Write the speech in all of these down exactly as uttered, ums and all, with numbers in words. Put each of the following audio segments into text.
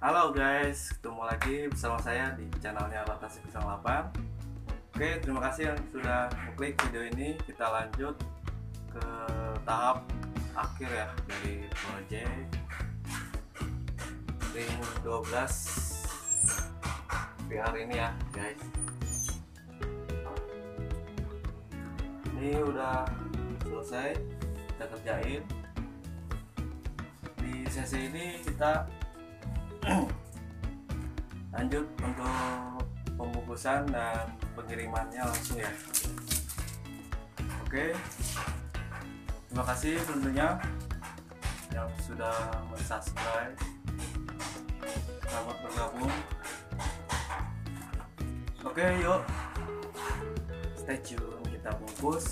Halo guys, ketemu lagi bersama saya di channelnya Rotasi nol delapan. Oke, terima kasih yang sudah mengklik video ini. Kita lanjut ke tahap akhir ya dari project ring dua belas V R ini ya guys. Ini udah selesai kita kerjain. Di sesi ini kita lanjut untuk pembungkusan dan pengirimannya langsung ya. Oke, terima kasih tentunya yang sudah subscribe. Selamat bergabung. Oke, yuk stay tune, kita bungkus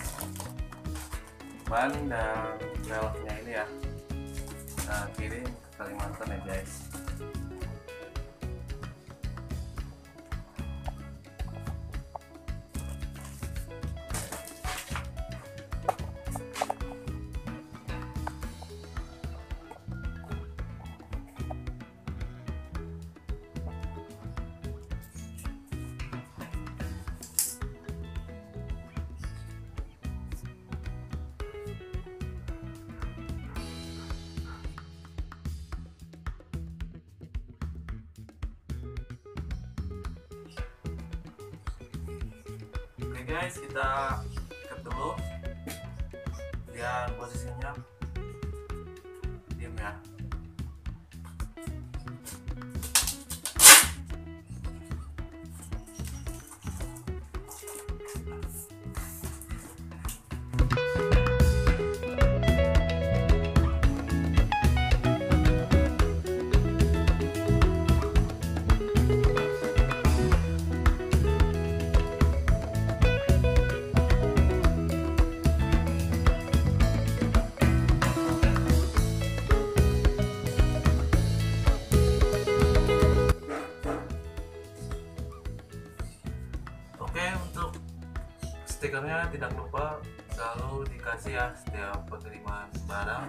ban dan velgnya ini ya, kita kirim ke Kalimantan ya guys. Oke guys, kita ikat dulu biar posisinya diem ya. Oke, untuk stikernya tidak lupa selalu dikasih ya setiap pengiriman barang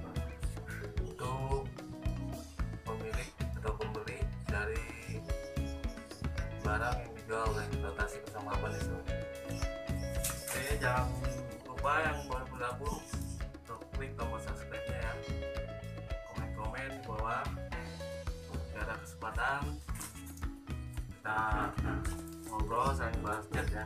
untuk pemilik atau pembeli dari barang yang dijual oleh Rotasi nol delapan itu. Oke, jangan lupa yang baru bergabung untuk klik tombol subscribe-nya ya, komen-komen di bawah. Jika ada kesempatan kita ngobrol, saling bahas chat ya.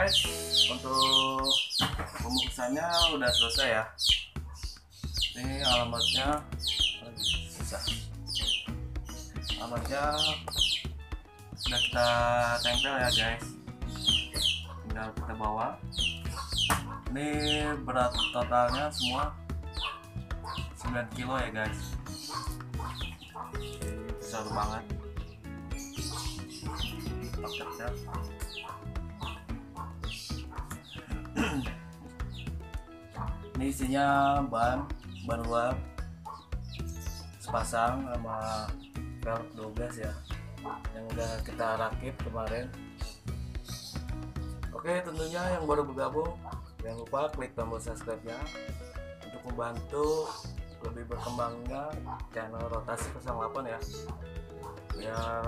guys, untuk pembungkusannya udah selesai ya. Ini alamatnya susah. Alamatnya sudah kita tempel ya guys. Tinggal kita bawa. Ini berat totalnya semua sembilan kilo ya guys. Besar banget paketnya. Ini isinya ban ban luar sepasang sama velg dua belas ya, yang udah kita rakit kemarin. Oke, tentunya yang baru bergabung jangan lupa klik tombol subscribe nya untuk membantu lebih berkembangnya channel Rotasi nol delapan ya, biar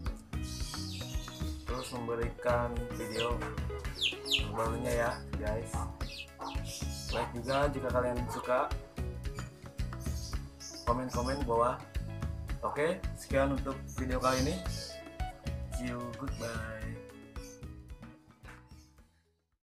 terus memberikan video terbarunya ya guys. Like juga jika kalian suka, komen-komen bawah. Oke, sekian untuk video kali ini. See you, goodbye.